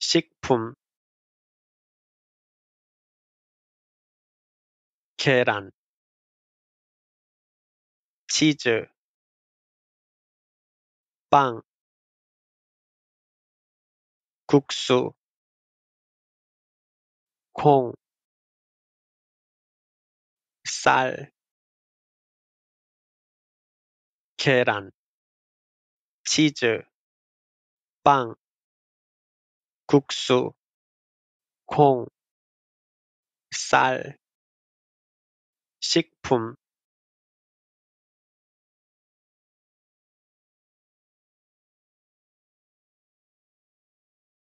식품, 계란, 치즈, 빵, 국수, 콩, 쌀, 계란, 치즈, 빵, 국수, 콩, 쌀, 식품